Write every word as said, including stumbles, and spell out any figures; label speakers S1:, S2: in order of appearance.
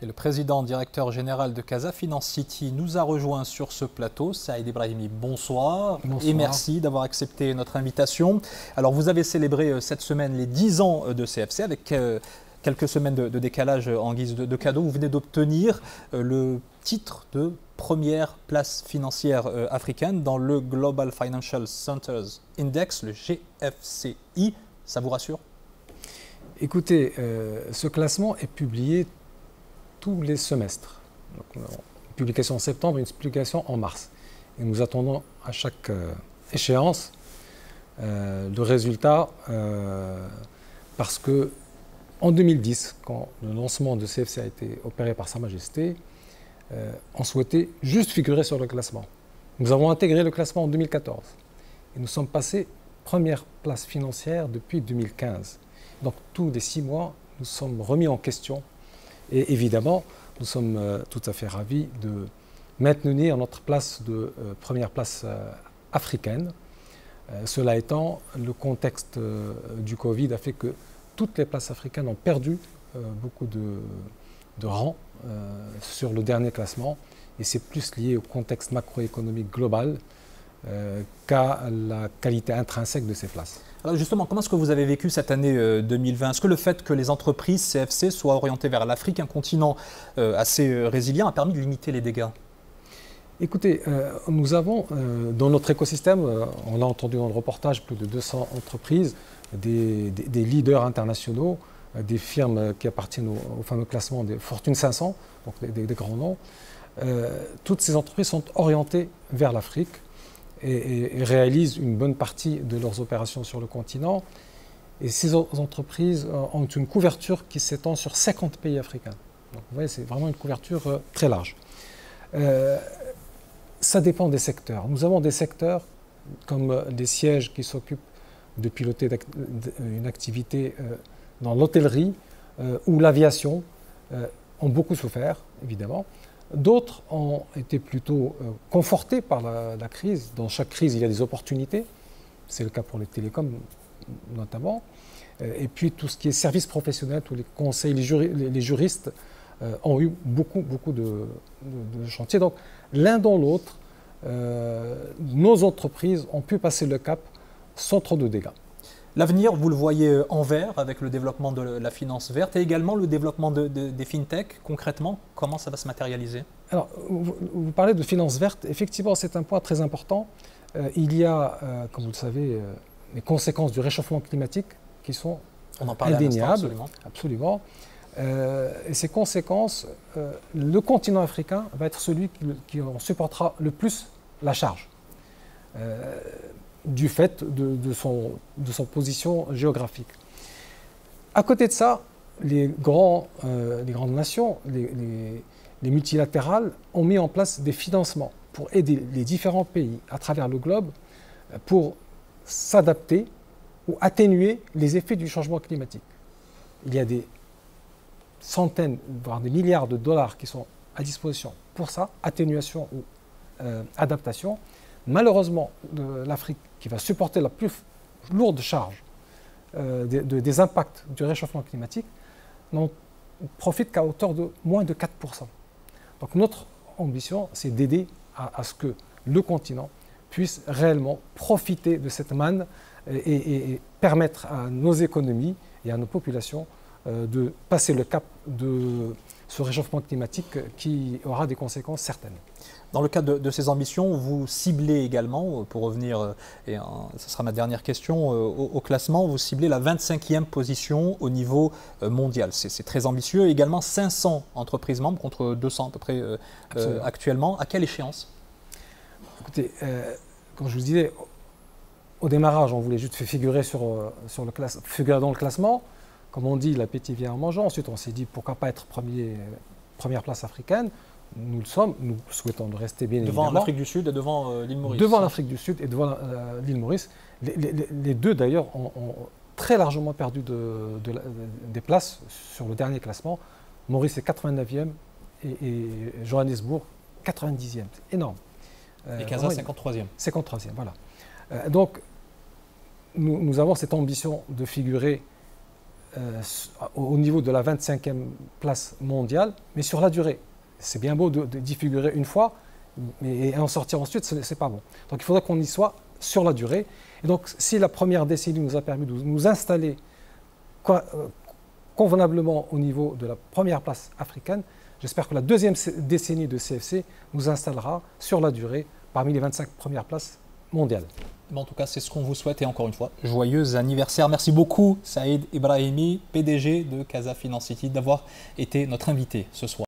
S1: Et le président directeur général de Casa Finance City nous a rejoint sur ce plateau. Saïd Ibrahimi, bonsoir, bonsoir et merci d'avoir accepté notre invitation. Alors vous avez célébré cette semaine les dix ans de C F C avec euh, quelques semaines de, de décalage en guise de, de cadeau. Vous venez d'obtenir euh, le titre de première place financière euh, africaine dans le Global Financial Centers Index, le G F C I. Ça vous rassure?
S2: Écoutez, euh, ce classement est publié tous les semestres. Donc, une publication en septembre et une publication en mars. Et nous attendons à chaque euh, échéance euh, le résultat euh, parce que en deux mille dix, quand le lancement de C F C a été opéré par Sa Majesté, euh, on souhaitait juste figurer sur le classement. Nous avons intégré le classement en deux mille quatorze et nous sommes passés première place financière depuis deux mille quinze. Donc tous les six mois, nous sommes remis en question. Et évidemment, nous sommes euh, tout à fait ravis de maintenir notre place de euh, première place euh, africaine. Euh, cela étant, le contexte euh, du Covid a fait que toutes les places africaines ont perdu euh, beaucoup de, de rangs euh, sur le dernier classement. Et c'est plus lié au contexte macroéconomique global euh, qu'à la qualité intrinsèque de ces places.
S1: Alors justement, comment est-ce que vous avez vécu cette année euh, deux mille vingt? Est-ce que le fait que les entreprises C F C soient orientées vers l'Afrique, un continent euh, assez euh, résilient, a permis de limiter les dégâts?
S2: Écoutez, euh, nous avons euh, dans notre écosystème, euh, on l'a entendu dans le reportage, plus de deux cents entreprises, des, des, des leaders internationaux, euh, des firmes qui appartiennent au, au fameux classement des Fortune cinq cents, donc des, des, des grands noms. Euh, toutes ces entreprises sont orientées vers l'Afrique et, et réalisent une bonne partie de leurs opérations sur le continent. Et ces entreprises ont une couverture qui s'étend sur cinquante pays africains. Donc vous voyez, c'est vraiment une couverture euh, très large. Euh, ça dépend des secteurs. Nous avons des secteurs comme des sièges qui s'occupent de piloter une activité euh, dans l'hôtellerie euh, ou l'aviation, euh, ont beaucoup souffert, évidemment. D'autres ont été plutôt euh, confortés par la, la crise. Dans chaque crise, il y a des opportunités. C'est le cas pour les télécoms, notamment. Euh, et puis, tout ce qui est services professionnels, tous les conseils, les, juri les, les juristes euh, ont eu beaucoup, beaucoup de, de, de chantiers. Donc, l'un dans l'autre, euh, nos entreprises ont pu passer le cap sans trop de dégâts.
S1: L'avenir, vous le voyez en vert avec le développement de la finance verte et également le développement de, de, des fintech. Concrètement, comment ça va se matérialiser?
S2: Alors, vous, vous parlez de finance verte. Effectivement, c'est un point très important. Euh, il y a, euh, comme vous le savez, euh, les conséquences du réchauffement climatique qui sont
S1: On en parlait
S2: indéniables.
S1: Absolument.
S2: absolument. Euh, et ces conséquences, euh, le continent africain va être celui qui, qui en supportera le plus la charge. Euh, du fait de, de, son, de son position géographique. À côté de ça, les, grands, euh, les grandes nations, les, les, les multilatérales ont mis en place des financements pour aider les différents pays à travers le globe pour s'adapter ou atténuer les effets du changement climatique. Il y a des centaines, voire des milliards de dollars qui sont à disposition pour ça, atténuation ou euh, adaptation. Malheureusement, l'Afrique, qui va supporter la plus lourde charge euh, de, de, des impacts du réchauffement climatique, n'en profite qu'à hauteur de moins de quatre pour cent. Donc notre ambition, c'est d'aider à, à ce que le continent puisse réellement profiter de cette manne et, et, et permettre à nos économies et à nos populations euh, de passer le cap de ce réchauffement climatique qui aura des conséquences certaines.
S1: Dans le cadre de, de ces ambitions, vous ciblez également, pour revenir, et euh, ce sera ma dernière question, euh, au, au classement, vous ciblez la vingt-cinquième position au niveau euh, mondial. C'est très ambitieux. Également cinq cents entreprises membres contre deux cents à peu près euh, euh, actuellement. À quelle échéance?
S2: Écoutez, euh, comme je vous disais, au démarrage, on voulait juste figurer, sur, sur le classe, figurer dans le classement. Comme on dit, l'appétit vient en mangeant. Ensuite, on s'est dit, pourquoi pas être premier, première place africaine? Nous le sommes, nous souhaitons le rester bien évidemment.
S1: Devant l'Afrique du Sud et devant euh, l'île Maurice.
S2: Devant l'Afrique du Sud et devant euh, l'île Maurice. Les, les, les deux d'ailleurs ont, ont très largement perdu de, de, de, des places sur le dernier classement. Maurice est quatre-vingt-neuvième et, et Johannesburg quatre-vingt-dixième. C'est énorme.
S1: Euh, et Casa cinquante-troisième.
S2: cinquante-troisième, voilà. Euh, donc nous, nous avons cette ambition de figurer euh, au niveau de la vingt-cinquième place mondiale, mais sur la durée. C'est bien beau de, de d'y figurer une fois, mais et en sortir ensuite, ce n'est pas bon. Donc il faudrait qu'on y soit sur la durée. Et donc si la première décennie nous a permis de nous installer convenablement au niveau de la première place africaine, j'espère que la deuxième décennie de C F C nous installera sur la durée parmi les vingt-cinq premières places mondiales.
S1: En tout cas, c'est ce qu'on vous souhaite et encore une fois, joyeux anniversaire. Merci beaucoup Saïd Ibrahimi, P D G de Casa Finance City, d'avoir été notre invité ce soir.